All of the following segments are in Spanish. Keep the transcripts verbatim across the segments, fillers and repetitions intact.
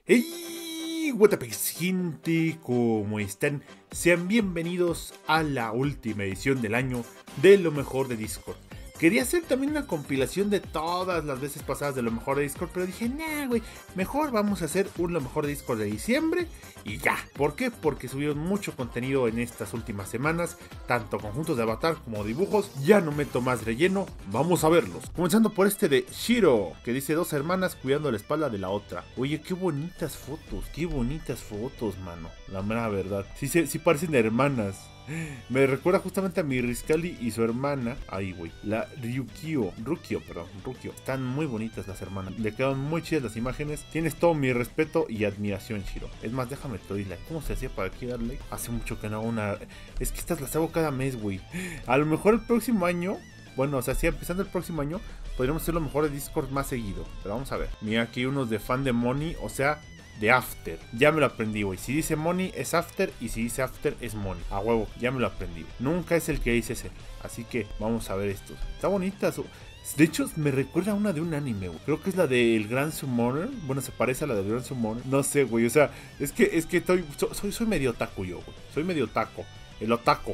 ¡Hey! What up, gente, ¿cómo están? Sean bienvenidos a la última edición del año de lo mejor de Discord. Quería hacer también una compilación de todas las veces pasadas de lo mejor de Discord, pero dije, nah, güey, mejor vamos a hacer un lo mejor de Discord de diciembre y ya. ¿Por qué? Porque subieron mucho contenido en estas últimas semanas, tanto conjuntos de avatar como dibujos. Ya no meto más relleno, vamos a verlos. Comenzando por este de Shiro, que dice dos hermanas cuidando la espalda de la otra. Oye, qué bonitas fotos, qué bonitas fotos, mano. La mera verdad, sí, sí, sí parecen hermanas. Me recuerda justamente a mi Rizcali y su hermana. Ahí, güey. La Ryukio. Rukio, perdón. Rukio. Están muy bonitas las hermanas. Le quedan muy chidas las imágenes. Tienes todo mi respeto y admiración, Shiro. Es más, déjame te doy like. ¿Cómo se hacía para aquí dar like? Hace mucho que no hago una. Es que estas las hago cada mes, güey. A lo mejor el próximo año. Bueno, o sea, sí, empezando el próximo año, podríamos hacer lo mejor de Discord más seguido. Pero vamos a ver. Mira aquí unos de fan de Money. O sea, de After. Ya me lo aprendí, güey. Si dice Money es After y si dice After es Money. A huevo, ya me lo aprendí. Nunca es el que dice ese. Así que vamos a ver estos. Está bonita. Su... De hecho, me recuerda a una de un anime, güey. Creo que es la del Grand Summoner. Bueno, se parece a la del Grand Summoner. No sé, güey. O sea, es que, es que estoy, soy, soy medio otaku yo, güey. Soy medio otaku. El otaku.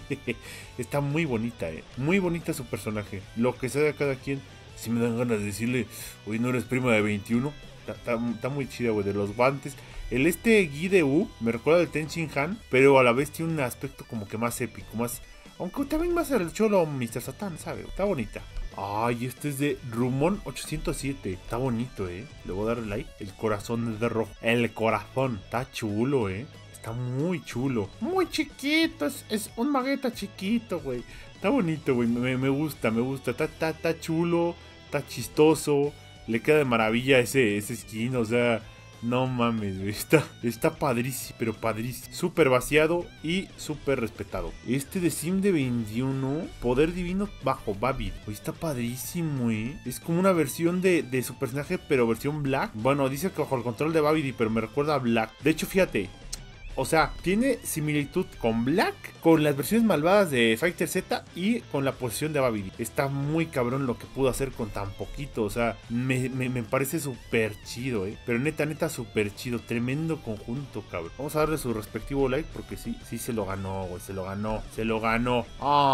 Está muy bonita, eh. Muy bonita su personaje. Lo que sea de cada quien. Si me dan ganas de decirle, oye, ¿no eres prima de veintiuno? Está, está, está muy chida, güey, de los guantes. El este Guideu me recuerda al Tenshin Han, pero a la vez tiene un aspecto como que más épico, más... Aunque también más el cholo mister Satan, ¿sabe? Está bonita. Ay, este es de Rumon ochocientos siete. Está bonito, ¿eh? Le voy a dar like. El corazón es de rojo. El corazón. Está chulo, ¿eh? Está muy chulo. Muy chiquito. Es, es un magueta chiquito, güey. Está bonito, güey. Me, me gusta, me gusta. Está, está, está chulo. Está chistoso. Le queda de maravilla ese, ese skin, o sea, no mames, güey. Está, está padrísimo, pero padrísimo. Súper vaciado y súper respetado. Este de Sim de veintiuno, Poder Divino bajo Babid. Güey, está padrísimo, eh. Es como una versión de, de su personaje, pero versión Black. Bueno, dice que bajo el control de Babidi, pero me recuerda a Black. De hecho, fíjate. O sea, tiene similitud con Black, con las versiones malvadas de Fighter Z y con la posición de Babidi. Está muy cabrón lo que pudo hacer con tan poquito. O sea, me, me, me parece súper chido, eh. Pero neta, neta, súper chido. Tremendo conjunto, cabrón. Vamos a darle su respectivo like porque sí, sí se lo ganó, güey. Se lo ganó, se lo ganó.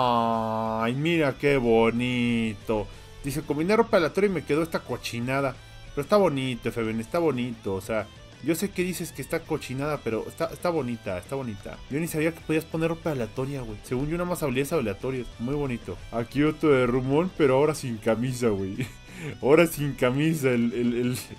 Ay, mira qué bonito. Dice, combiné ropa aleatoria y me quedó esta cochinada. Pero está bonito, Feben, está bonito, o sea... Yo sé que dices que está cochinada, pero está, está bonita, está bonita. Yo ni sabía que podías poner ropa aleatoria, güey. Según yo, nada más habilidades aleatorias. Muy bonito. Aquí otro de Rumón, pero ahora sin camisa, güey. Ahora sin camisa, el... el,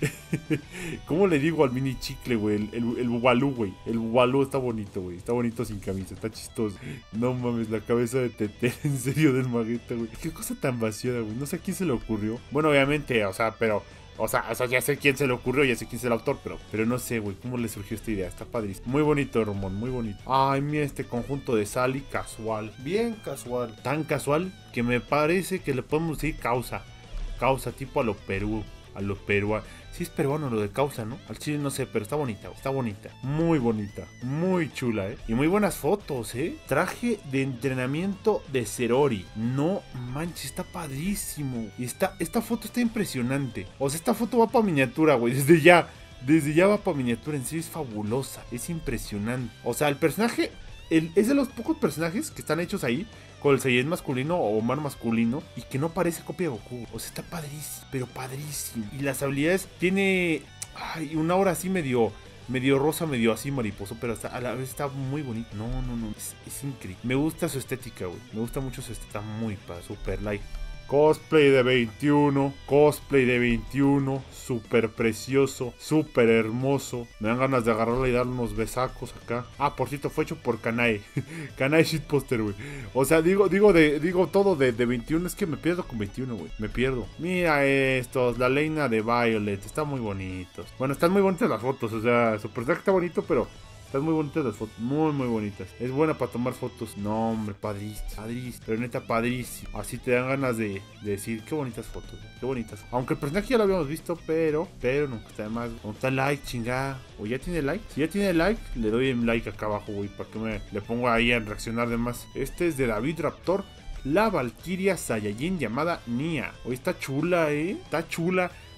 el ¿Cómo le digo al mini chicle, güey? El, el, el bubalú, güey. El bubalú está bonito, güey. Está bonito sin camisa, está chistoso. No mames, la cabeza de Tete, en serio, del magueta, güey. Qué cosa tan vaciada, güey. No sé a quién se le ocurrió. Bueno, obviamente, o sea, pero... O sea, o sea, ya sé quién se le ocurrió, ya sé quién es el autor, pero, pero no sé, güey, cómo le surgió esta idea. Está padrísimo. Muy bonito, Romón, muy bonito. Ay, mira este conjunto de Sally, casual. Bien casual. Tan casual que me parece que le podemos decir causa. Causa, tipo a lo Perú. A lo peruano. Sí es peruano lo de causa, ¿no? Al chile no sé, pero está bonita, está bonita. Muy bonita, muy chula, ¿eh? Y muy buenas fotos, ¿eh? Traje de entrenamiento de Cerori. No manches, está padrísimo. Y está, esta foto está impresionante. O sea, esta foto va para miniatura, güey, desde ya. Desde ya va para miniatura, en serio es fabulosa. Es impresionante. O sea, el personaje... El, es de los pocos personajes que están hechos ahí con el Saiyan masculino o Omar masculino y que no parece copia de Goku. O sea, está padrísimo, pero padrísimo. Y las habilidades tiene ay, una aura así medio, medio rosa, medio así mariposo, pero hasta a la vez está muy bonito. No, no, no, es, es increíble. Me gusta su estética, güey. Me gusta mucho su estética, muy padre, super like. Cosplay de veintiuno, cosplay de veintiuno, súper precioso, súper hermoso. Me dan ganas de agarrarla y darle unos besacos acá. Ah, por cierto, fue hecho por Kanae. Kanae Shitposter, güey. O sea, digo, digo, de, digo todo de, de veintiuno, es que me pierdo con veintiuno, güey. Me pierdo. Mira estos, la Leina de Violet, están muy bonitos. Bueno, están muy bonitas las fotos, o sea, su personaje está bonito, pero... Están muy bonitas las fotos, muy muy bonitas. Es buena para tomar fotos. No, hombre, padrísimo, padrísimo. Pero neta, padrísimo. Así te dan ganas de, de decir, qué bonitas fotos, qué bonitas. Aunque el personaje ya lo habíamos visto, pero, pero nunca está de más. No está like, chingada. O ya tiene like. Si ya tiene like, le doy un like acá abajo, güey, para que me le ponga ahí a reaccionar de más. Este es de David Raptor. La Valkyria Saiyajin llamada Nia. Hoy está chula, eh. Está chula.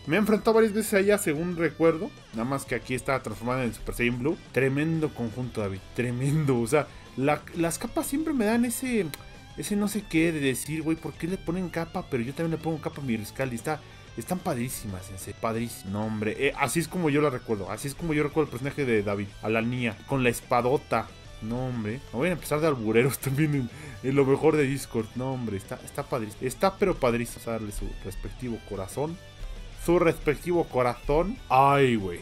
Me he enfrentado varias veces a ella, según recuerdo. Nada más que aquí está transformada en Super Saiyan Blue. Tremendo conjunto, David. Tremendo. O sea, la, las capas siempre me dan ese... Ese no sé qué de decir, güey, ¿por qué le ponen capa? Pero yo también le pongo capa a mi Riscaldi. Está... Están padrísimas, ese padrísimo. No, hombre, eh, así es como yo la recuerdo. Así es como yo recuerdo el personaje de David. A la niña, con la espadota. No, hombre. Me voy a empezar de albureros también en, en lo mejor de Discord. No, hombre, está, está padrísimo. Está pero padrísimo. Vamos a darle su respectivo corazón. Su respectivo corazón. Ay, güey.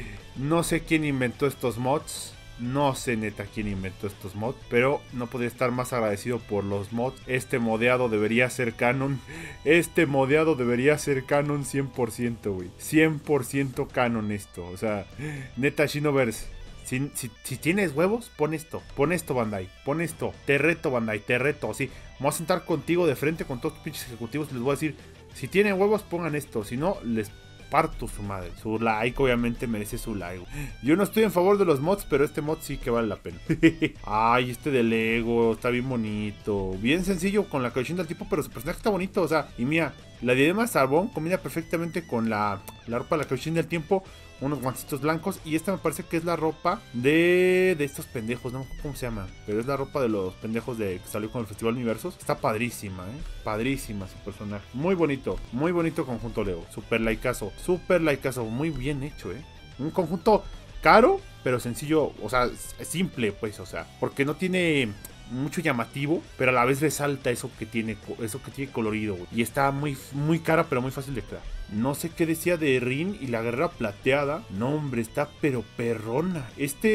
No sé quién inventó estos mods. No sé neta quién inventó estos mods, pero no podría estar más agradecido por los mods. Este modeado debería ser canon. Este modeado debería ser canon cien por ciento, güey. cien por ciento canon esto. O sea, neta Shinoverse. Si, si, si tienes huevos, pon esto. Pon esto, Bandai. Pon esto. Te reto, Bandai. Te reto. Sí, me voy a sentar contigo de frente con todos los pinches ejecutivos. Les voy a decir, si tienen huevos, pongan esto. Si no, les parto su madre. Su like obviamente merece su like. Yo no estoy en favor de los mods, pero este mod sí que vale la pena. Ay, este de Lego está bien bonito. Bien sencillo con la cabellera del tipo, pero su personaje está bonito. O sea, y mira, la diadema Sarbón combina perfectamente con la, la ropa de la cabellera del tiempo. Unos guancitos blancos. Y esta me parece que es la ropa de, de estos pendejos. No me acuerdo cómo se llama. Pero es la ropa de los pendejos de que salió con el Festival Universos. Está padrísima, eh. Padrísima su personaje. Muy bonito. Muy bonito conjunto Lego. Super likeazo. Super likeazo. Muy bien hecho, eh. Un conjunto caro, pero sencillo. O sea, simple, pues. O sea, porque no tiene mucho llamativo, pero a la vez resalta eso que tiene, eso que tiene colorido, güey. Y está muy, muy cara, pero muy fácil de crear. No sé qué decía de Rin y la guerrera plateada. No, hombre, está pero perrona.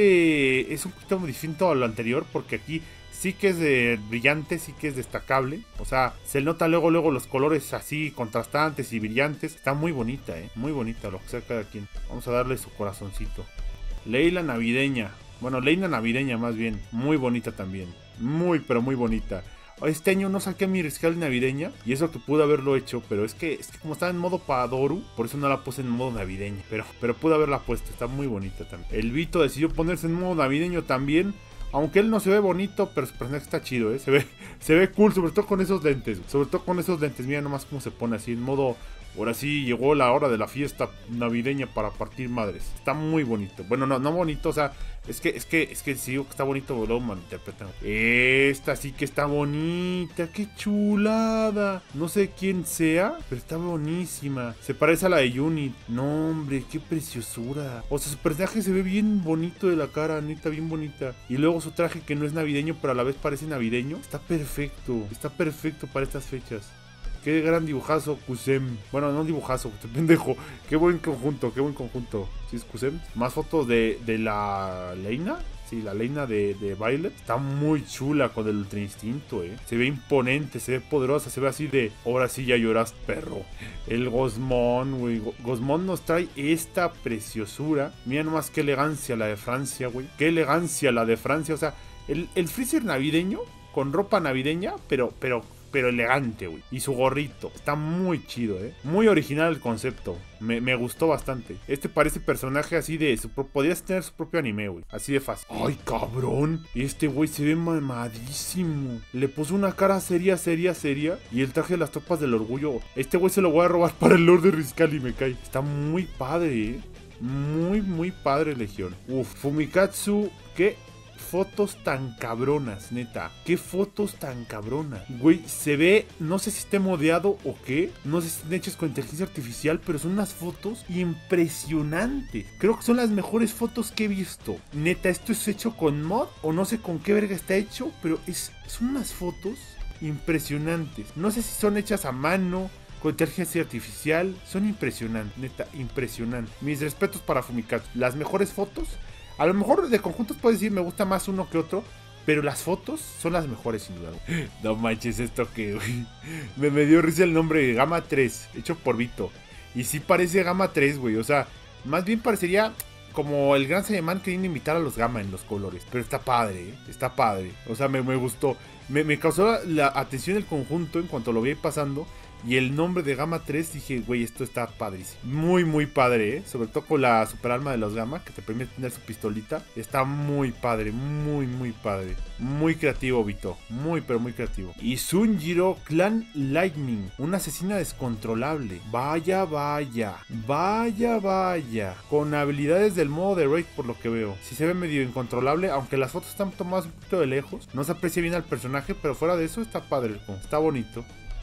Este es un poquito muy distinto a lo anterior, porque aquí sí que es de brillante, sí que es destacable. O sea, se nota luego, luego los colores así contrastantes y brillantes. Está muy bonita, eh. Muy bonita, lo que sea cada quien. Vamos a darle su corazoncito. Leila navideña. Bueno, Leila navideña más bien. Muy bonita también. Muy, pero muy bonita. Este año no saqué mi Riscaldi navideña. Y eso que pude haberlo hecho. Pero es que, es que como estaba en modo Padoru, por eso no la puse en modo navideña. Pero, pero pude haberla puesto. Está muy bonita también. El Vito decidió ponerse en modo navideño también. Aunque él no se ve bonito, pero su personaje está chido, ¿eh? Se ve, se ve cool, sobre todo con esos lentes. Sobre todo con esos lentes. Mira nomás cómo se pone así en modo... Ahora sí llegó la hora de la fiesta navideña para partir madres. Está muy bonito. Bueno, no, no bonito, o sea, es que, es que, es que si digo que está bonito, luego malinterpretan. Esta sí que está bonita, qué chulada. No sé quién sea, pero está buenísima. Se parece a la de Unit. No, hombre, qué preciosura. O sea, su personaje se ve bien bonito de la cara, neta, bien bonita. Y luego su traje que no es navideño, pero a la vez parece navideño. Está perfecto, está perfecto para estas fechas. Qué gran dibujazo, Kusem. Bueno, no dibujazo, te pendejo. Qué buen conjunto, qué buen conjunto. ¿Sí es Kusem? Más fotos de, de la Leina. Sí, la Leina de, de Violet. Está muy chula con el Ultra Instinto, eh. Se ve imponente, se ve poderosa, se ve así de... Ahora sí ya lloras, perro. El Gosmón, güey. Gosmón nos trae esta preciosura. Mira nomás qué elegancia la de Francia, güey. Qué elegancia la de Francia. O sea, el, el Freezer navideño con ropa navideña, pero... pero pero elegante, güey. Y su gorrito. Está muy chido, ¿eh? Muy original el concepto. Me, me gustó bastante. Este parece personaje así de... Su, podrías tener su propio anime, güey. Así de fácil. ¡Ay, cabrón! Este güey se ve mamadísimo. Le puso una cara seria, seria, seria. Y el traje de las tropas del orgullo. Este güey se lo voy a robar para el Lord de Riscaldi, me cae. Está muy padre, ¿eh? Muy, muy padre, Legión. Uf, Fumikatsu, ¿qué? Fotos tan cabronas, neta. Qué fotos tan cabronas. Güey, se ve, no sé si esté modeado o qué. No sé si están hechas con inteligencia artificial, pero son unas fotos impresionantes. Creo que son las mejores fotos que he visto. Neta, esto es hecho con mod o no sé con qué verga está hecho, pero es, son unas fotos impresionantes. No sé si son hechas a mano, con inteligencia artificial. Son impresionantes, neta, impresionantes. Mis respetos para Fumikatsu. Las mejores fotos. A lo mejor de conjuntos puedes decir me gusta más uno que otro, pero las fotos son las mejores sin duda. No manches, esto que, güey. Me, me dio risa el nombre, Gama tres, hecho por Vito. Y sí parece Gama tres, güey. O sea, más bien parecería como el Gran Saiyaman queriendo imitar a los Gama en los colores. Pero está padre, ¿eh? Está padre. O sea, me, me gustó. Me, me causó la, la atención el conjunto en cuanto lo vi pasando. y el nombre de Gamma tres, dije, güey, esto está padrísimo. Muy, muy padre, ¿eh? Sobre todo con la super arma de los Gamma, que te permite tener su pistolita. Está muy padre, muy, muy padre. Muy creativo, Vito. Muy, pero muy creativo. Y Sunjiro Clan Lightning, una asesina descontrolable. Vaya, vaya. Vaya, vaya. Con habilidades del modo de raid, por lo que veo. Sí se ve medio incontrolable, aunque las fotos están tomadas un poquito de lejos. No se aprecia bien al personaje, pero fuera de eso está padre. Está bonito.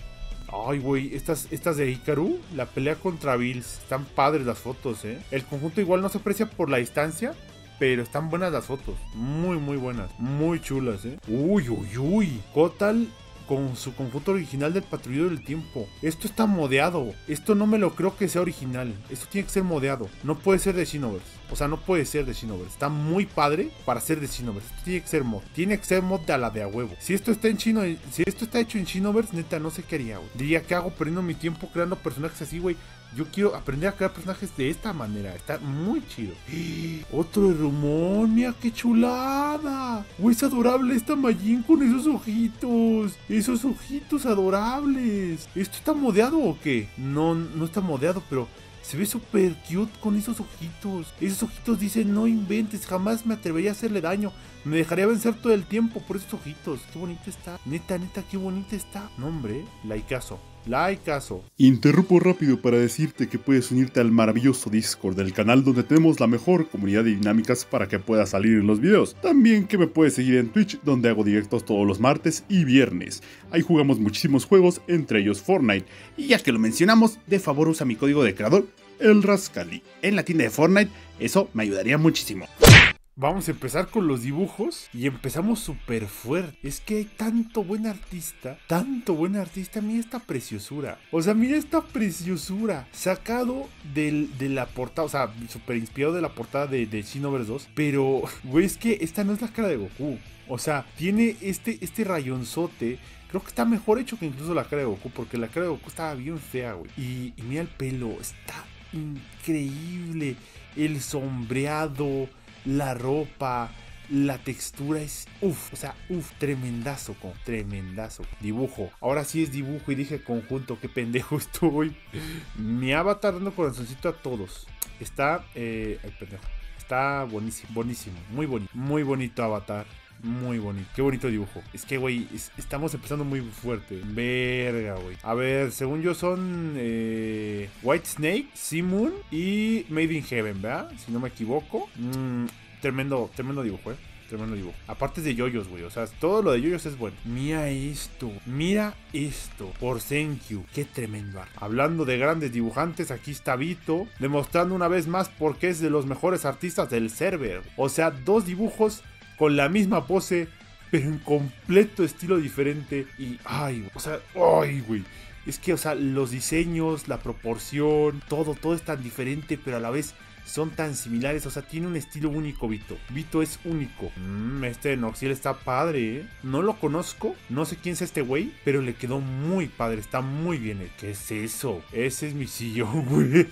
Ay, güey, estas, estas de Hikaru, la pelea contra Bills, están padres las fotos, ¿eh? El conjunto igual no se aprecia por la distancia, pero están buenas las fotos. Muy, muy buenas. Muy chulas, ¿eh? Uy, uy, uy. Kotal con su conjunto original del Patrullero del Tiempo. Esto está modeado. Esto no me lo creo que sea original. Esto tiene que ser modeado. No puede ser de Xenoverse. O sea, no puede ser de Xenoverse. Está muy padre para ser de Xenoverse. Esto tiene que ser mod. Tiene que ser mod de a la de a huevo. Si esto está en chino, si esto está hecho en Xenoverse, neta, no sé qué haría, güey. Diría, ¿qué hago perdiendo mi tiempo creando personajes así, güey? Yo quiero aprender a crear personajes de esta manera. Está muy chido. Otro de Rumón. Mira qué chulada. Güey, es adorable esta Majin con esos ojitos. Esos ojitos adorables. ¿Esto está modeado o qué? No, no está modeado, pero se ve súper cute con esos ojitos. Esos ojitos dicen, no inventes, jamás me atrevería a hacerle daño. Me dejaría vencer todo el tiempo por esos ojitos. Qué bonito está. Neta, neta, qué bonito está. No, hombre, likeazo. Likeazo. Interrumpo rápido para decirte que puedes unirte al maravilloso Discord del canal, donde tenemos la mejor comunidad de dinámicas para que puedas salir en los videos. También que me puedes seguir en Twitch, donde hago directos todos los martes y viernes. Ahí jugamos muchísimos juegos, entre ellos Fortnite. Y ya que lo mencionamos, de favor usa mi código de creador, el Rascali, en la tienda de Fortnite. Eso me ayudaría muchísimo. Vamos a empezar con los dibujos y empezamos súper fuerte. Es que hay tanto buen artista, tanto buen artista. Mira esta preciosura. O sea, mira esta preciosura. Sacado del, de la portada, o sea, súper inspirado de la portada de, de Xenoverse dos. Pero, güey, es que esta no es la cara de Goku. O sea, tiene este, este rayonzote. Creo que está mejor hecho que incluso la cara de Goku, porque la cara de Goku estaba bien fea, güey. Y, y mira el pelo, está increíble. El sombreado, la ropa, la textura es uff, o sea, uff, tremendazo, con tremendazo. Dibujo, ahora sí es dibujo y dije conjunto, qué pendejo estoy. Mi avatar dando corazoncito a todos. Está, eh, ay, pendejo. Está buenísimo, buenísimo, muy bonito, muy bonito avatar. Muy bonito, qué bonito dibujo. Es que, güey, es, estamos empezando muy fuerte. Verga, güey. A ver, según yo son eh, White Snake, Sea-Moon y Made in Heaven, ¿verdad? Si no me equivoco. Mm, tremendo, tremendo dibujo, eh. Tremendo dibujo. Aparte es de yoyos, güey. O sea, todo lo de yoyos es bueno. Mira esto. Mira esto. Por Senkyu. Qué tremendo arte. Hablando de grandes dibujantes, aquí está Vito. Demostrando una vez más por qué es de los mejores artistas del server. O sea, dos dibujos con la misma pose, pero en completo estilo diferente. Y, ay, o sea, ay, güey. Es que, o sea, los diseños, la proporción, todo, todo es tan diferente, pero a la vez son tan similares. O sea, tiene un estilo único, Vito. Vito es único. Mm, este Noxiel está padre, ¿eh? No lo conozco, no sé quién es este güey, pero le quedó muy padre, está muy bien. ¿Qué es eso? Ese es mi sillón, güey.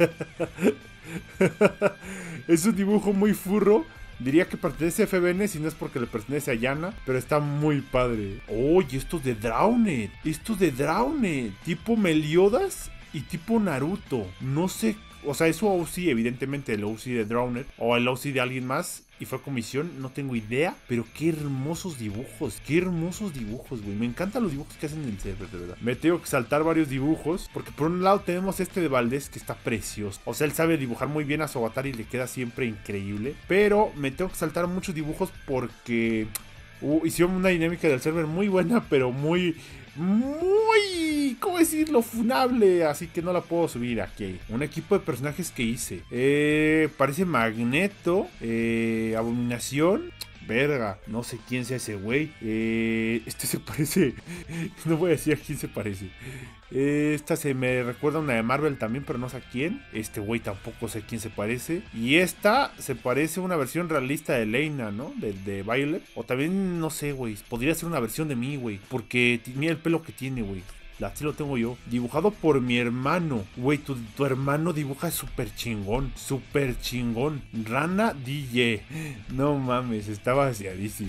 Es un dibujo muy furro. Diría que pertenece a F B N, si no es porque le pertenece a Yana, pero está muy padre. Oye, estos de Drowned. Estos de Drowned. Tipo Meliodas y tipo Naruto. No sé, o sea, es su O C, evidentemente, el O C de Drowned. O el O C de alguien más. Y fue comisión, no tengo idea. Pero qué hermosos dibujos. Qué hermosos dibujos, güey. Me encantan los dibujos que hacen en el server, de verdad. Me tengo que saltar varios dibujos. Porque por un lado tenemos este de Valdés, que está precioso. O sea, él sabe dibujar muy bien a su avatar y le queda siempre increíble. Pero me tengo que saltar muchos dibujos porque uh, hicieron una dinámica del server muy buena, pero muy... muy, ¿cómo decirlo? Funable, así que no la puedo subir aquí. Un equipo de personajes que hice. Eh, parece Magneto, eh, Abominación. Verga, no sé quién sea ese güey. Eh, este se parece. No voy a decir a quién se parece. Eh, esta se me recuerda a una de Marvel también, pero no sé a quién. Este güey tampoco sé a quién se parece. Y esta se parece a una versión realista de Leyna, ¿no? De, de Violet. O también, no sé, güey. Podría ser una versión de mí, güey. Porque mira el pelo que tiene, güey. Así lo tengo yo. Dibujado por mi hermano. Güey, tu, tu hermano dibuja súper chingón. Súper chingón. Rana D J. No mames, está vaciadísimo.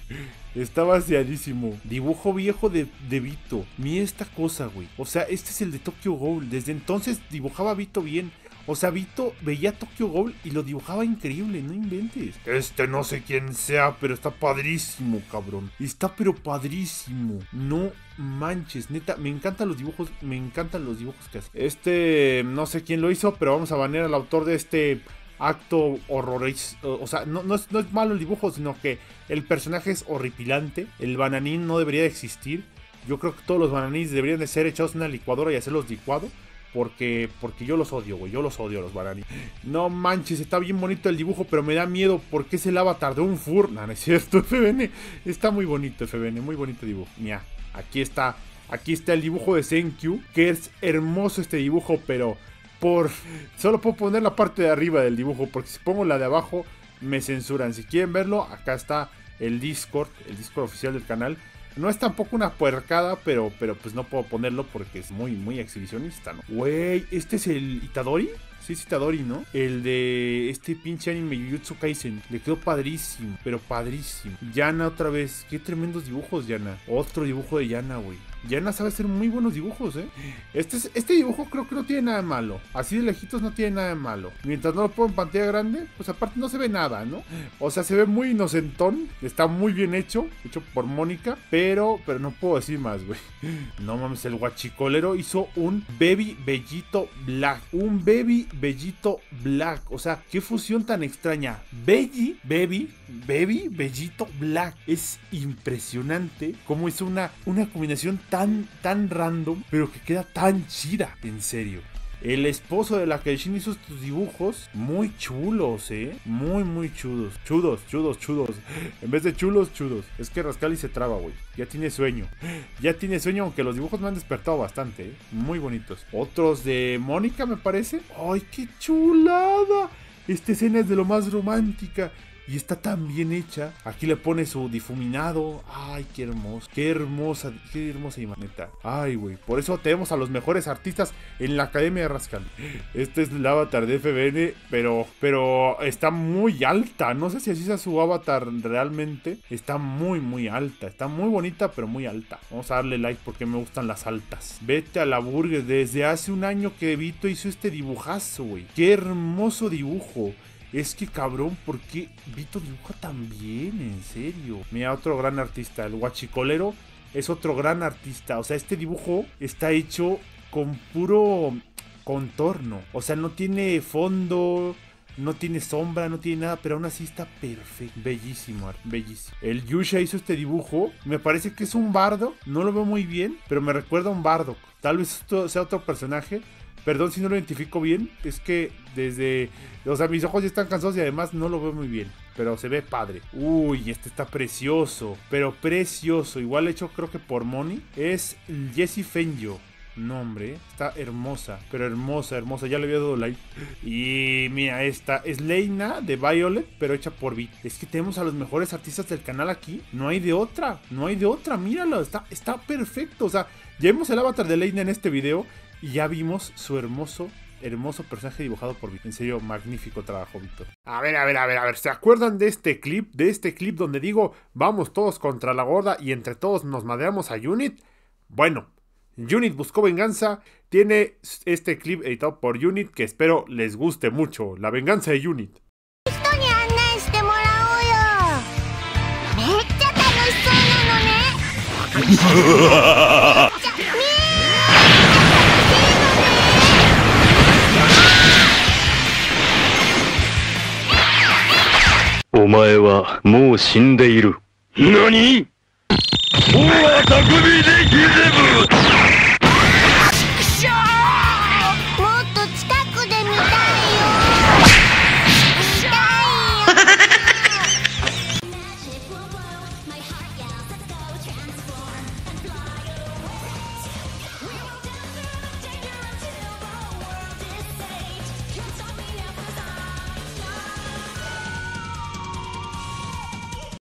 Está vaciadísimo. Dibujo viejo de, de Vito. Mira esta cosa, güey. O sea, este es el de Tokyo Ghoul. Desde entonces dibujaba Vito bien. O sea, Vito veía Tokyo Ghoul y lo dibujaba increíble, no inventes. Este no sé quién sea, pero está padrísimo, cabrón. Está pero padrísimo. No manches, neta, me encantan los dibujos, me encantan los dibujos que hace. Este, no sé quién lo hizo, pero vamos a banear al autor de este acto horroroso. O sea, no, no, es, no es malo el dibujo, sino que el personaje es horripilante. El bananín no debería de existir. Yo creo que todos los bananines deberían de ser echados en una licuadora y hacerlos licuados. Porque, porque yo los odio, güey. Yo los odio, los bananíes. No manches, está bien bonito el dibujo, pero me da miedo porque es el avatar de un fur. No, no es cierto, F B N. Está muy bonito, F B N. Muy bonito dibujo. Mira, aquí está. Aquí está el dibujo de Senkyu. Que es hermoso este dibujo, pero por... Solo puedo poner la parte de arriba del dibujo, porque si pongo la de abajo me censuran. Si quieren verlo, acá está el Discord. El Discord oficial del canal. No es tampoco una puercada, pero, pero pues no puedo ponerlo porque es muy, muy exhibicionista, ¿no? Güey, ¿este es el Itadori? Sí, es Itadori, ¿no? El de este pinche anime Jujutsu Kaisen. Le quedó padrísimo, pero padrísimo. Yana otra vez. Qué tremendos dibujos, Yana. Otro dibujo de Yana, güey. Yana sabe hacer muy buenos dibujos, ¿eh? Este, es, este dibujo creo que no tiene nada de malo. Así de lejitos no tiene nada de malo. Mientras no lo pongo en pantalla grande, pues aparte no se ve nada, ¿no? O sea, se ve muy inocentón. Está muy bien hecho. Hecho por Mónica. Pero, pero no puedo decir más, güey. No mames, el guachicolero hizo un Baby Bellito Black. Un Baby Bellito Black. O sea, qué fusión tan extraña. Belly, Baby, Baby Bellito Black. Es impresionante cómo hizo una, una combinación tan, tan random, pero que queda tan chida, en serio. El esposo de la Kenshin hizo estos dibujos muy chulos, eh. Muy, muy chudos. Chudos, chudos, chudos. En vez de chulos, chudos. Es que Rascali se traba, güey. Ya tiene sueño. Ya tiene sueño, aunque los dibujos me han despertado bastante, eh. Muy bonitos. Otros de Mónica, me parece. ¡Ay, qué chulada! Esta escena es de lo más romántica. Y está tan bien hecha. Aquí le pone su difuminado. Ay, qué hermoso. Qué hermosa. Qué hermosa imaneta. Ay, güey. Por eso tenemos a los mejores artistas en la Academia de Rascal. Este es el avatar de F B N. Pero, pero está muy alta. No sé si así sea su avatar realmente. Está muy, muy alta. Está muy bonita, pero muy alta. Vamos a darle like porque me gustan las altas. Vete a la burger. Desde hace un año que Vito hizo este dibujazo, güey. Qué hermoso dibujo. Es que cabrón, ¿por qué Vito dibuja tan bien? En serio. Mira, otro gran artista. El guachicolero es otro gran artista. O sea, este dibujo está hecho con puro contorno. O sea, no tiene fondo, no tiene sombra, no tiene nada, pero aún así está perfecto. Bellísimo, bellísimo. El Yusha hizo este dibujo. Me parece que es un bardo. No lo veo muy bien, pero me recuerda a un bardo. Tal vez esto sea otro personaje. Perdón si no lo identifico bien, es que desde... O sea, mis ojos ya están cansados y además no lo veo muy bien, pero se ve padre. Uy, este está precioso, pero precioso. Igual hecho creo que por Moni. Es Jessie Fenjo. No, hombre, está hermosa, pero hermosa, hermosa. Ya le había dado like. Y mira, esta es Leina de Violet, pero hecha por Vito. Es que tenemos a los mejores artistas del canal aquí. No hay de otra, no hay de otra. Míralo, está, está perfecto. O sea, ya vimos el avatar de Leina en este video. Y ya vimos su hermoso, hermoso personaje dibujado por Vito. En serio, magnífico trabajo, Víctor. A ver, a ver, a ver, a ver. ¿Se acuerdan de este clip? De este clip donde digo, vamos todos contra la gorda y entre todos nos madreamos a Unit. Bueno, Unit buscó venganza. Tiene este clip editado por Unit que espero les guste mucho. La venganza de Unit. Omae wa mou shindeiru. Nani? Owa takumi de kizebu!